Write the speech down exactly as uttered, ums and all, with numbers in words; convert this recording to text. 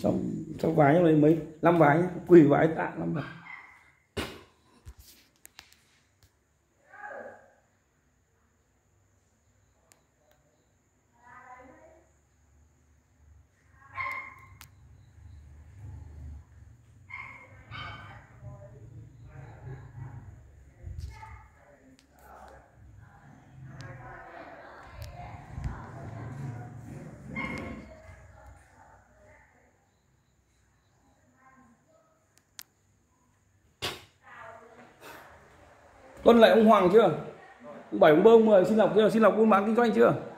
Xong xong vái trong đấy mấy năm vái nhá, quỳ vái tạ năm vái. Tuân lại ông Hoàng chưa? Ông bảy ông Bơ ông mười xin lọc chưa? Xin lọc buôn bán kinh doanh chưa?